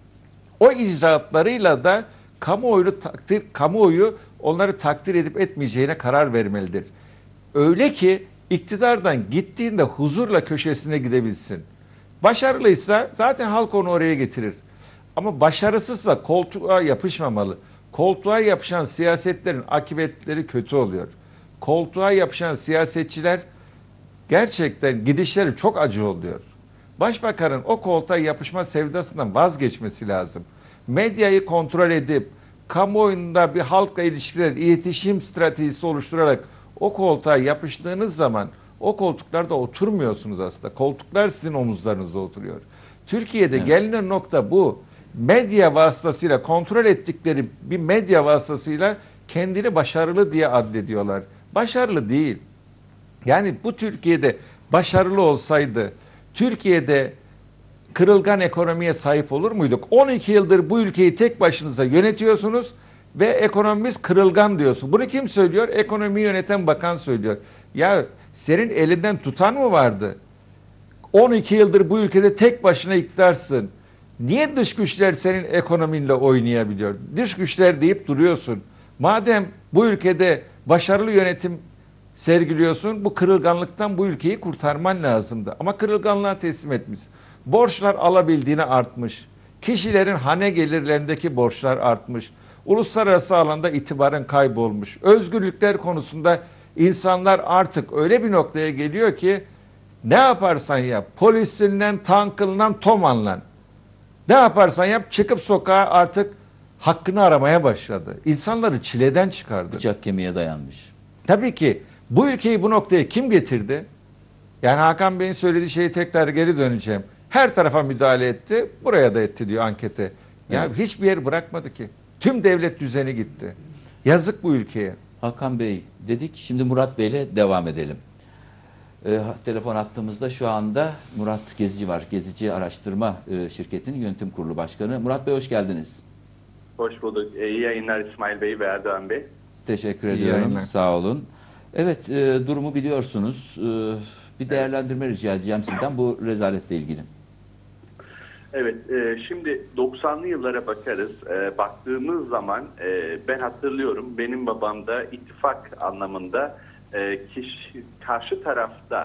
O icraatlarıyla da kamuoyu takdir, kamuoyu onları takdir edip etmeyeceğine karar vermelidir. Öyle ki iktidardan gittiğinde huzurla köşesine gidebilsin. Başarılıysa zaten halk onu oraya getirir. Ama başarısızsa koltuğa yapışmamalı. Koltuğa yapışan siyasetlerin akıbetleri kötü oluyor. Koltuğa yapışan siyasetçiler gerçekten gidişleri çok acı oluyor. Başbakanın o koltuğa yapışma sevdasından vazgeçmesi lazım. Medyayı kontrol edip kamuoyunda bir halkla ilişkiler, iletişim stratejisi oluşturarak o koltuğa yapıştığınız zaman o koltuklarda oturmuyorsunuz aslında. Koltuklar sizin omuzlarınızda oturuyor. Türkiye'de Evet. gelinen nokta bu. Medya vasıtasıyla, kontrol ettikleri bir medya vasıtasıyla kendini başarılı diye addediyorlar. Başarılı değil. Yani bu Türkiye'de başarılı olsaydı, Türkiye'de kırılgan ekonomiye sahip olur muyduk? on iki yıldır bu ülkeyi tek başınıza yönetiyorsunuz ve ekonomimiz kırılgan diyorsun. Bunu kim söylüyor? Ekonomiyi yöneten bakan söylüyor. Ya senin elinden tutan mı vardı? on iki yıldır bu ülkede tek başına iktidarsın. Niye dış güçler senin ekonominle oynayabiliyor? Dış güçler deyip duruyorsun. Madem bu ülkede başarılı yönetim sergiliyorsun, bu kırılganlıktan bu ülkeyi kurtarman lazımdı. Ama kırılganlığa teslim etmiş. Borçlar alabildiğine artmış. Kişilerin hane gelirlerindeki borçlar artmış. Uluslararası alanda itibarın kaybolmuş. Özgürlükler konusunda insanlar artık öyle bir noktaya geliyor ki ne yaparsan yap, polisinden, tankından, tomanlan. Ne yaparsan yap, çıkıp sokağa artık hakkını aramaya başladı. İnsanları çileden çıkardı. Bıçak kemiğe dayanmış. Tabii ki bu ülkeyi bu noktaya kim getirdi? Yani Hakan Bey'in söylediği şeyi tekrar geri döneceğim. Her tarafa müdahale etti, buraya da etti diyor ankete. Ya Evet. hiçbir yer bırakmadı ki. Tüm devlet düzeni gitti. Yazık bu ülkeye. Hakan Bey dedik, şimdi Murat Bey'le devam edelim. Ee, telefon attığımızda şu anda Murat Gezici var. Gezici Araştırma e, Şirketi'nin Yönetim Kurulu Başkanı. Murat Bey hoş geldiniz. Hoş bulduk. İyi yayınlar İsmail Bey ve Erdoğan Bey. Teşekkür İyi ediyorum. yayınlar. Sağ olun. Evet, e, durumu biliyorsunuz. E, bir değerlendirme rica edeceğim sizden bu rezaletle ilgili. Evet, e, şimdi doksanlı yıllara bakarız. E, baktığımız zaman e, ben hatırlıyorum, benim babam da ittifak anlamında e, kişi, karşı tarafta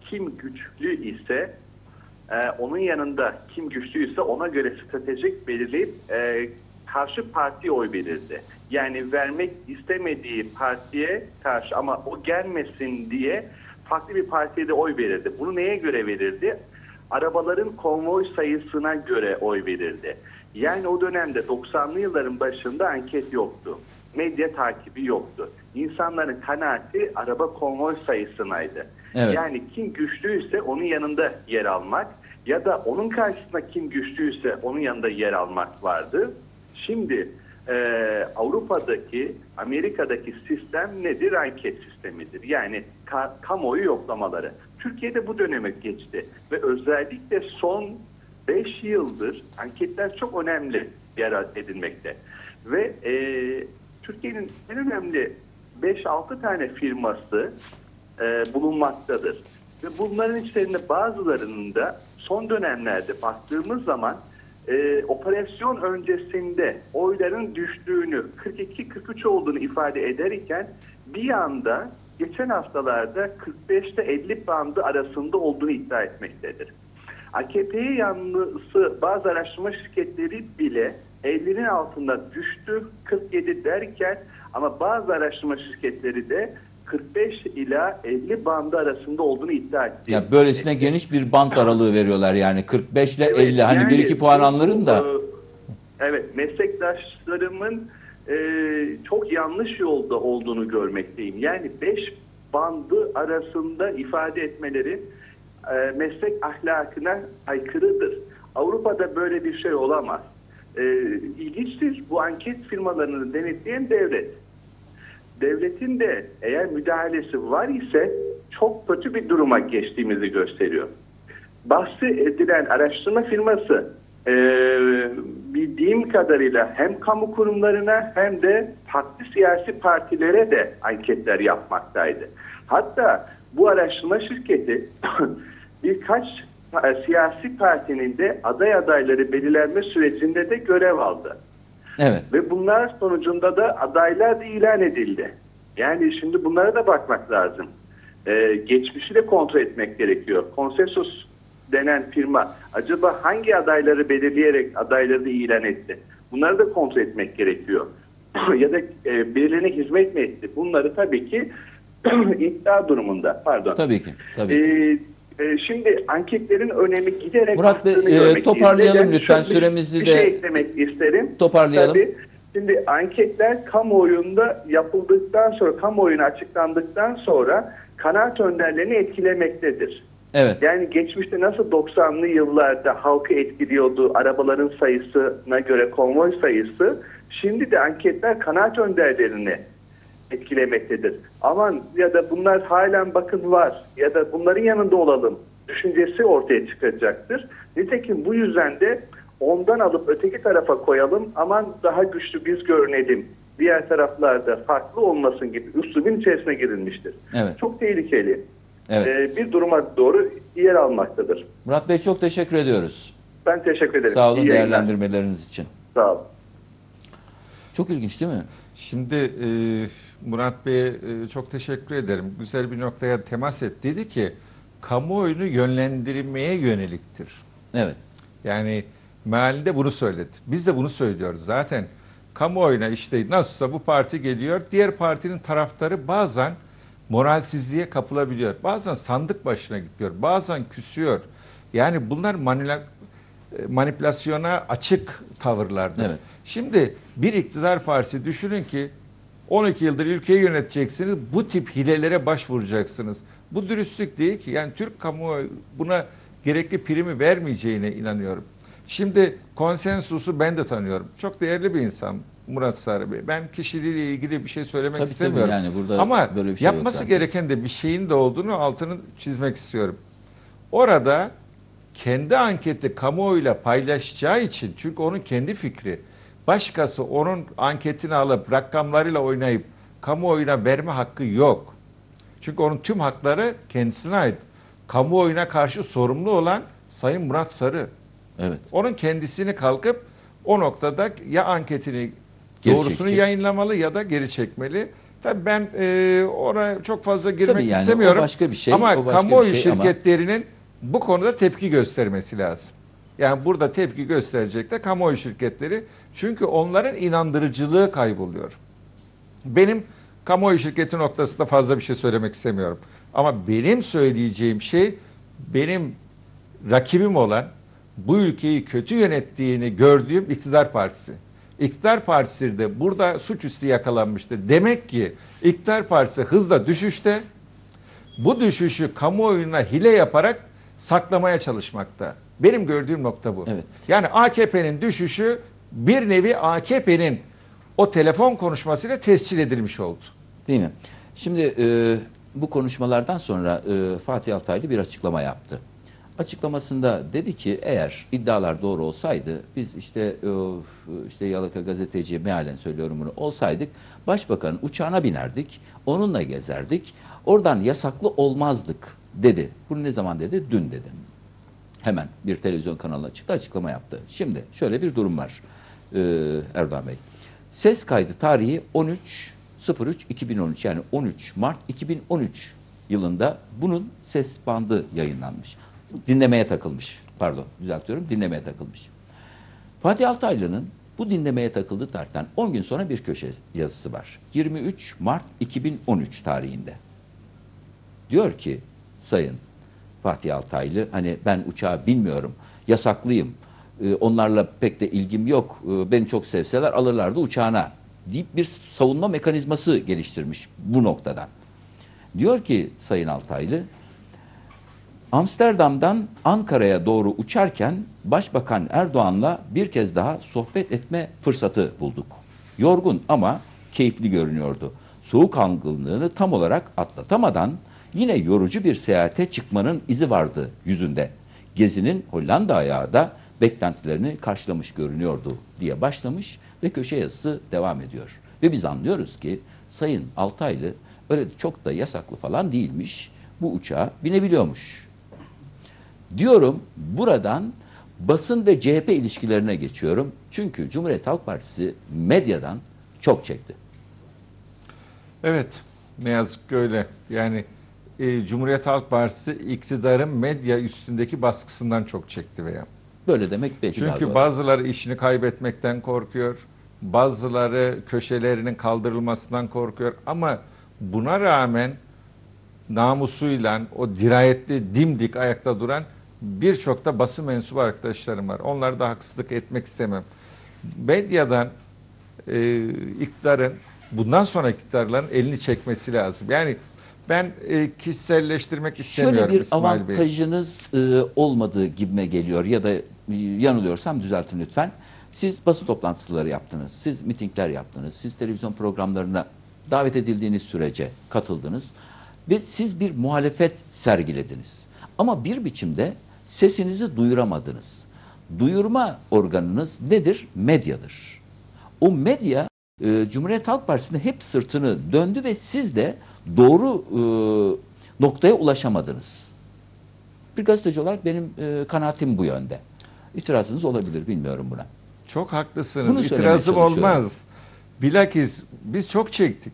kim güçlü ise e, onun yanında kim güçlüyse ona göre stratejik belirleyip e, karşı partiye oy verirdi. Yani vermek istemediği partiye karşı ama o gelmesin diye farklı bir partiye de oy verirdi. Bunu neye göre verirdi? Arabaların konvoy sayısına göre oy verirdi. Yani o dönemde doksanlı yılların başında anket yoktu. Medya takibi yoktu. İnsanların kanaati araba konvoy sayısınaydı. Evet. Yani kim güçlüyse onun yanında yer almak ya da onun karşısında kim güçlüyse onun yanında yer almak vardı. Şimdi e, Avrupa'daki, Amerika'daki sistem nedir? Anket sistemidir. Yani ka- kamuoyu yoklamaları. Türkiye'de bu döneme geçti ve özellikle son beş yıldır anketler çok önemli yer edinmekte. Ve e, Türkiye'nin en önemli beş altı tane firması e, bulunmaktadır. Ve bunların içerisinde bazılarının da son dönemlerde baktığımız zaman e, operasyon öncesinde oyların düştüğünü, kırk iki kırk üç olduğunu ifade ederken bir anda geçen haftalarda kırk beşte elli bandı arasında olduğunu iddia etmektedir. A K P'ye yanlısı bazı araştırma şirketleri bile ellinin altında düştü kırk yedi derken ama bazı araştırma şirketleri de kırk beş ila elli bandı arasında olduğunu iddia etti. Ya böylesine geniş bir bant aralığı veriyorlar yani kırk beş ile Evet, elli. Hani yani bir iki puan bu, anlarım da. Evet, meslektaşlarımın e, çok yanlış yolda olduğunu görmekteyim. Yani beş bandı arasında ifade etmeleri e, meslek ahlakına aykırıdır. Avrupa'da böyle bir şey olamaz. E, ilginçtir, bu anket firmalarını denetleyen devlet. Devletin de eğer müdahalesi var ise çok kötü bir duruma geçtiğimizi gösteriyor. Bahsedilen araştırma firması e, bildiğim kadarıyla hem kamu kurumlarına hem de farklı siyasi partilere de anketler yapmaktaydı. Hatta bu araştırma şirketi birkaç siyasi partinin de aday adayları belirlenme sürecinde de görev aldı. Evet. Ve bunlar sonucunda da adaylar da ilan edildi. Yani şimdi bunlara da bakmak lazım. Ee, geçmişi de kontrol etmek gerekiyor. Konsensus denen firma acaba hangi adayları belirleyerek adayları da ilan etti? Bunları da kontrol etmek gerekiyor. Ya da e, birilerine hizmet mi etti? Bunları tabii ki iddia durumunda. Pardon. Tabii ki. Tabii ki. Ee, e, şimdi anketlerin önemi giderek Murat Bey, arttığını e, görmekteyiz. toparlayalım Neden? lütfen. Şöyle Süremizi bir de şey eklemek isterim. toparlayalım. Tabii, şimdi anketler kamuoyunda yapıldıktan sonra, kamuoyuna açıklandıktan sonra kanaat önderlerini etkilemektedir. Evet. Yani geçmişte nasıl doksanlı yıllarda halkı etkiliyordu arabaların sayısına göre konvoy sayısı, şimdi de anketler kanaat önderlerini etkilemektedir. Aman ya da bunlar halen bakın var ya da bunların yanında olalım düşüncesi ortaya çıkacaktır. Nitekim bu yüzden de ondan alıp öteki tarafa koyalım, aman daha güçlü biz görünelim, diğer taraflarda farklı olmasın gibi üslubun içerisine girilmiştir. Evet. Çok tehlikeli. Evet. Ee, bir duruma doğru yer almaktadır. Murat Bey çok teşekkür ediyoruz. Ben teşekkür ederim. Sağ olun İyi yayınlar. değerlendirmeleriniz için. Sağ olun. Çok ilginç değil mi? Şimdi e, Murat Bey'e e, çok teşekkür ederim. Güzel bir noktaya temas et. Dedi ki kamuoyunu yönlendirmeye yöneliktir. Evet. Yani mealinde bunu söyledi. Biz de bunu söylüyoruz zaten. Kamuoyuna işte nasılsa bu parti geliyor. Diğer partinin taraftarı bazen moralsizliğe kapılabiliyor. Bazen sandık başına gidiyor. Bazen küsüyor. Yani bunlar manipüla- manipülasyona açık tavırlardır. Evet. Şimdi bir iktidar partisi düşünün ki on iki yıldır ülkeyi yöneteceksiniz. Bu tip hilelere başvuracaksınız. Bu dürüstlük değil ki. Yani Türk kamuoyu buna gerekli primi vermeyeceğine inanıyorum. Şimdi konsensusu ben de tanıyorum. Çok değerli bir insan Murat Sarı Bey. Ben kişiliğiyle ilgili bir şey söylemek Tabii, istemiyorum. tabii, yani burada ama böyle bir şey yok yapması zaten. gereken de bir şeyin de olduğunu altını çizmek istiyorum. Orada kendi anketi kamuoyuyla paylaşacağı için, çünkü onun kendi fikri, başkası onun anketini alıp rakamlarıyla oynayıp kamuoyuna verme hakkı yok. Çünkü onun tüm hakları kendisine ait. Kamuoyuna karşı sorumlu olan Sayın Murat Sarı. Evet. Onun kendisini kalkıp o noktada ya anketini Geri doğrusunu çekecek. yayınlamalı ya da geri çekmeli. Tabii ben e, ona çok fazla girmek Tabii yani istemiyorum. o başka bir şey, Ama o başka kamuoyu bir şey ama- şirketlerinin bu konuda tepki göstermesi lazım. Yani burada tepki gösterecek de kamuoyu şirketleri. Çünkü onların inandırıcılığı kayboluyor. Benim kamuoyu şirketi noktasında fazla bir şey söylemek istemiyorum. Ama benim söyleyeceğim şey, benim rakibim olan, bu ülkeyi kötü yönettiğini gördüğüm iktidar partisi. İktidar partisi de burada suçüstü yakalanmıştır. Demek ki iktidar partisi hızla düşüşte, bu düşüşü kamuoyuna hile yaparak saklamaya çalışmakta. Benim gördüğüm nokta bu. Evet. Yani A K P'nin düşüşü bir nevi A K P'nin o telefon konuşmasıyla tescil edilmiş oldu. Değil mi? Şimdi e, bu konuşmalardan sonra e, Fatih Altaylı bir açıklama yaptı. Açıklamasında dedi ki eğer iddialar doğru olsaydı biz işte e, işte Yalaka gazeteci mealen söylüyorum bunu olsaydık başbakanın uçağına binerdik, onunla gezerdik, oradan yasaklı olmazdık dedi. Bunu ne zaman dedi? Dün dedi. Hemen bir televizyon kanalına çıktı, açıklama yaptı. Şimdi şöyle bir durum var e, Erdoğan Bey. Ses kaydı tarihi on üç sıfır üç iki bin on üç yani on üç Mart iki bin on üç yılında bunun ses bandı yayınlanmış. Dinlemeye takılmış. Pardon düzeltiyorum. Dinlemeye takılmış. Fatih Altaylı'nın bu dinlemeye takıldığı tarihten on gün sonra bir köşe yazısı var. yirmi üç Mart iki bin on üç tarihinde. Diyor ki Sayın Fatih Altaylı hani ben uçağa binmiyorum. Yasaklıyım. Ee, onlarla pek de ilgim yok. Ee, beni çok sevseler alırlardı uçağına deyip bir savunma mekanizması geliştirmiş bu noktadan. Diyor ki Sayın Altaylı, Amsterdam'dan Ankara'ya doğru uçarken Başbakan Erdoğan'la bir kez daha sohbet etme fırsatı bulduk. Yorgun ama keyifli görünüyordu. Soğuk algınlığını tam olarak atlatamadan yine yorucu bir seyahate çıkmanın izi vardı yüzünde. Gezinin Hollanda ayağı da beklentilerini karşılamış görünüyordu diye başlamış ve köşe yazısı devam ediyor. Ve biz anlıyoruz ki Sayın Altaylı öyle çok da yasaklı falan değilmiş. Bu uçağa binebiliyormuş. Diyorum buradan basın ve C H P ilişkilerine geçiyorum. Çünkü Cumhuriyet Halk Partisi medyadan çok çekti. Evet, ne yazık ki öyle. Yani e, Cumhuriyet Halk Partisi iktidarın medya üstündeki baskısından çok çekti veya. Böyle demek belki daha Çünkü doğru. bazıları işini kaybetmekten korkuyor. Bazıları köşelerinin kaldırılmasından korkuyor. Ama buna rağmen namusuyla o dirayetli dimdik ayakta duran birçok da basın mensubu arkadaşlarım var. Onlara da haksızlık etmek istemem. Medyadan e, iktidarın bundan sonra iktidarların elini çekmesi lazım. Yani ben e, kişiselleştirmek istemiyorum Şöyle bir İsmail Bey. avantajınız e, olmadığı gibime geliyor ya da e, yanılıyorsam düzeltin lütfen. Siz basın toplantıları yaptınız, siz mitingler yaptınız, siz televizyon programlarına davet edildiğiniz sürece katıldınız ve siz bir muhalefet sergilediniz. Ama bir biçimde sesinizi duyuramadınız. Duyurma organınız nedir? Medyadır. O medya e, Cumhuriyet Halk Partisi'ne hep sırtını döndü ve siz de doğru e, noktaya ulaşamadınız. Bir gazeteci olarak benim e, kanaatim bu yönde. İtirazınız olabilir, bilmiyorum buna. Çok haklısınız. Bunu söylemeye İtirazım çalışıyorum. olmaz. Bilakis biz çok çektik.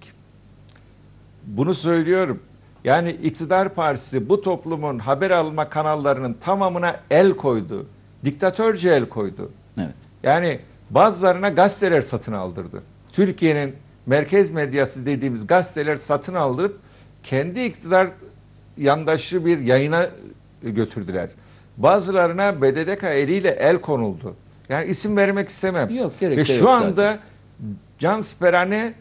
Bunu söylüyorum. Yani iktidar partisi bu toplumun haber alma kanallarının tamamına el koydu. Diktatörce el koydu. Evet. Yani bazılarına gazeteler satın aldırdı. Türkiye'nin merkez medyası dediğimiz gazeteler satın aldırıp kendi iktidar yandaşı bir yayına götürdüler. Bazılarına B D D K eliyle el konuldu. Yani isim vermek istemem. Yok, gerek Ve de şu yok anda zaten. cansiperane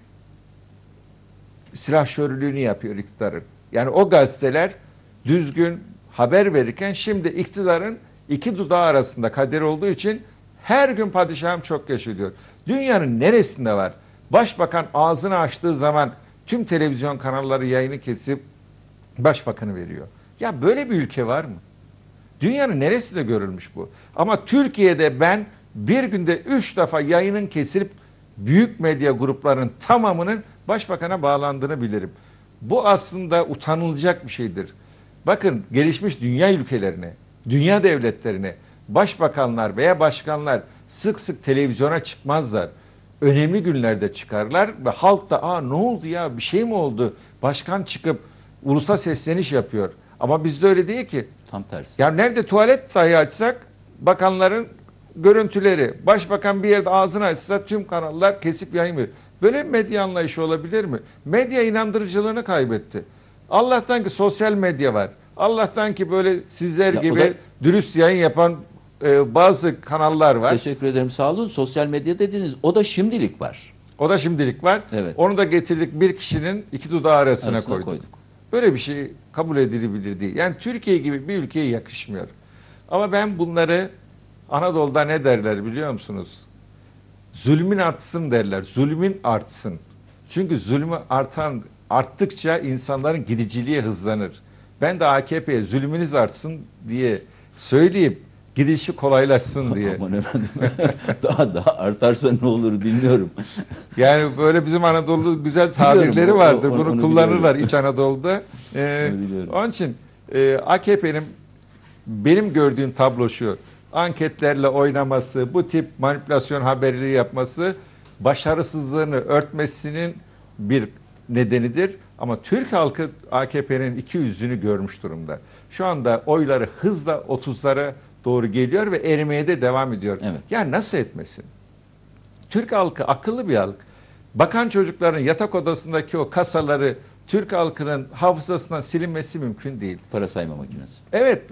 silahşörlüğünü yapıyor iktidarın. Yani o gazeteler düzgün haber verirken şimdi iktidarın iki dudağı arasında kader olduğu için her gün padişahım çok yaşıyor diyor. Dünyanın neresinde var? Başbakan ağzını açtığı zaman tüm televizyon kanalları yayını kesip başbakanı veriyor. Ya böyle bir ülke var mı? Dünyanın neresinde görülmüş bu? Ama Türkiye'de ben bir günde üç defa yayının kesilip büyük medya gruplarının tamamının başbakana bağlandığını bilirim. Bu aslında utanılacak bir şeydir. Bakın gelişmiş dünya ülkelerine, dünya devletlerine başbakanlar veya başkanlar sık sık televizyona çıkmazlar. önemli günlerde çıkarlar ve halk da aa ne oldu ya, bir şey mi oldu? Başkan çıkıp ulusa sesleniş yapıyor. Ama bizde öyle değil ki. Tam tersi. Ya nerede tuvalet dahi açsak bakanların görüntüleri, başbakan bir yerde ağzını açsa tüm kanallar kesip yayınlıyor. Böyle bir medya anlayışı olabilir mi? Medya inandırıcılığını kaybetti. Allah'tan ki sosyal medya var. Allah'tan ki böyle sizler Ya o gibi da- dürüst yayın yapan e, bazı kanallar var. Teşekkür ederim, sağ olun. Sosyal medya dediniz, o da şimdilik var. O da şimdilik var. Evet. Onu da getirdik, bir kişinin iki dudağı arasına, Arasına koyduk. koyduk. Böyle bir şey kabul edilebilir değil. Yani Türkiye gibi bir ülkeye yakışmıyor. Ama ben bunları Anadolu'da ne derler biliyor musunuz? Zulmün artsın derler. Zulmün artsın. Çünkü zulmü artan arttıkça insanların gidiciliği hızlanır. Ben de A K P'ye zulmünüz artsın diye söyleyip gidişi kolaylaşsın diye. Aman efendim. daha daha artarsa ne olur bilmiyorum. Yani böyle bizim Anadolu güzel tabirleri Biliyorum, o- vardır. o- Bunu onu kullanırlar biliyorum. İç Anadolu'da. Ee, Onu biliyorum. onun için e, A K P'nin benim gördüğüm tablo şu. Anketlerle oynaması, bu tip manipülasyon haberleri yapması başarısızlığını örtmesinin bir nedenidir. Ama Türk halkı A K P'nin iki yüzünü görmüş durumda. Şu anda oyları hızla otuzlara doğru geliyor ve erimeye de devam ediyor. Evet. Yani nasıl etmesin? Türk halkı akıllı bir halk. Bakan çocukların yatak odasındaki o kasaları Türk halkının hafızasından silinmesi mümkün değil. Para sayma makinesi. Evet,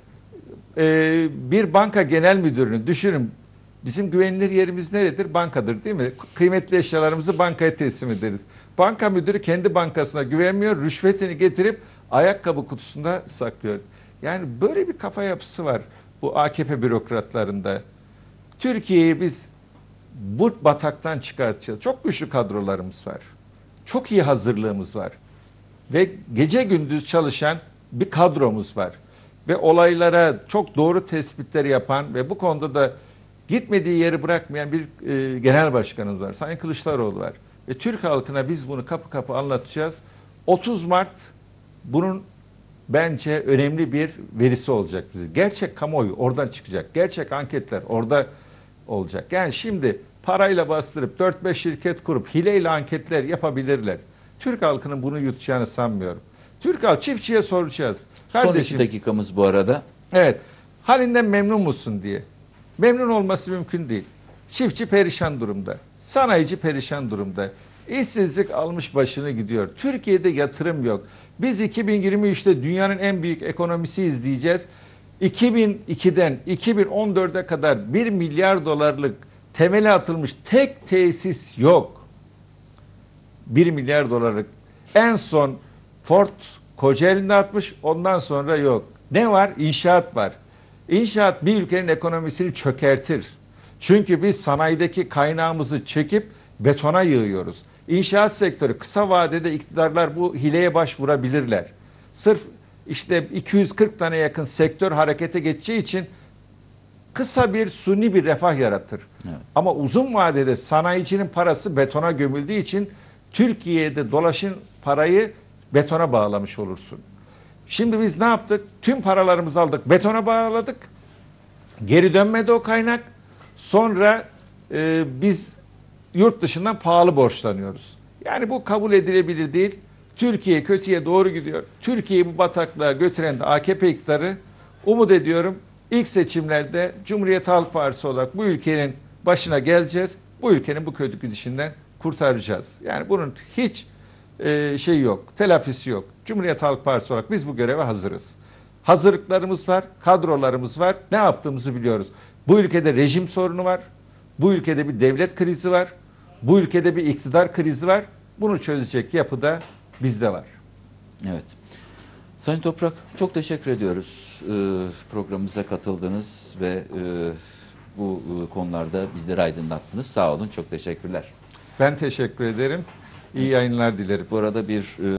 e, bir banka genel müdürünü düşünün. Bizim güvenilir yerimiz neredir? Bankadır değil mi? Kıymetli eşyalarımızı bankaya teslim ederiz. Banka müdürü kendi bankasına güvenmiyor, rüşvetini getirip ayakkabı kutusunda saklıyor. Yani böyle bir kafa yapısı var bu A K P bürokratlarında. Türkiye'yi biz bu bataktan çıkartacağız. Çok güçlü kadrolarımız var. Çok iyi hazırlığımız var. Ve gece gündüz çalışan bir kadromuz var. Ve olaylara çok doğru tespitler yapan ve bu konuda da gitmediği yeri bırakmayan bir e, genel başkanımız var. Sayın Kılıçdaroğlu var. Ve Türk halkına biz bunu kapı kapı anlatacağız. otuz Mart bunun bence önemli bir verisi olacak bize. Gerçek kamuoyu oradan çıkacak. Gerçek anketler orada olacak. Yani şimdi parayla bastırıp dört beş şirket kurup hileyle anketler yapabilirler. Türk halkının bunu yutacağını sanmıyorum. Türk halkı çiftçiye soracağız. Son iki Kardeşim, dakikamız bu arada. evet, halinden memnun musun diye. Memnun olması mümkün değil. Çiftçi perişan durumda. Sanayici perişan durumda. İşsizlik almış başını gidiyor. Türkiye'de yatırım yok. Biz iki bin yirmi üçte dünyanın en büyük ekonomisiyiz diyeceğiz. iki bin ikiden iki bin on dörde kadar bir milyar dolarlık temeli atılmış tek tesis yok. bir milyar dolarlık. En son Ford Kocaeli'nde atmış, ondan sonra yok. Ne var? İnşaat var. İnşaat bir ülkenin ekonomisini çökertir. Çünkü biz sanayideki kaynağımızı çekip betona yığıyoruz. İnşaat sektörü kısa vadede iktidarlar bu hileye başvurabilirler. Sırf işte iki yüz kırk tane yakın sektör harekete geçeceği için kısa bir suni bir refah yaratır. Evet. Ama uzun vadede sanayicinin parası betona gömüldüğü için Türkiye'de dolaşın parayı betona bağlamış olursun. Şimdi biz ne yaptık? Tüm paralarımızı aldık, betona bağladık. Geri dönmedi o kaynak. Sonra e, biz yurt dışından pahalı borçlanıyoruz. Yani bu kabul edilebilir değil. Türkiye kötüye doğru gidiyor. Türkiye'yi bu bataklığa götüren de A K P iktidarı. Umut ediyorum ilk seçimlerde Cumhuriyet Halk Partisi olarak bu ülkenin başına geleceğiz. Bu ülkenin bu kötü gidişinden kurtaracağız. Yani bunun hiç e, şey yok, telafisi yok. Cumhuriyet Halk Partisi olarak biz bu göreve hazırız. Hazırlıklarımız var, kadrolarımız var. Ne yaptığımızı biliyoruz. Bu ülkede rejim sorunu var. Bu ülkede bir devlet krizi var. Bu ülkede bir iktidar krizi var. Bunu çözecek yapı da bizde var. Evet. Sayın Toprak, çok teşekkür ediyoruz. Ee, programımıza katıldınız ve e, bu e, konularda bizleri aydınlattınız. Sağ olun, çok teşekkürler. Ben teşekkür ederim. İyi yayınlar dilerim. Bu arada bir e,